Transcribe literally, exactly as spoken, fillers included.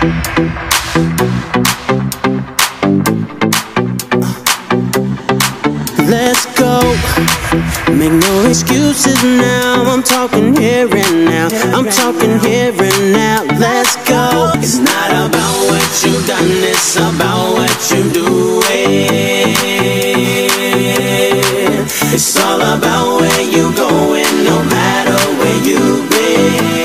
Let's go. Make no excuses now. I'm talking here and now. I'm talking here and now. Let's go. It's not about what you've done, it's about what you're doing. It's all about where you're going, no matter where you've been.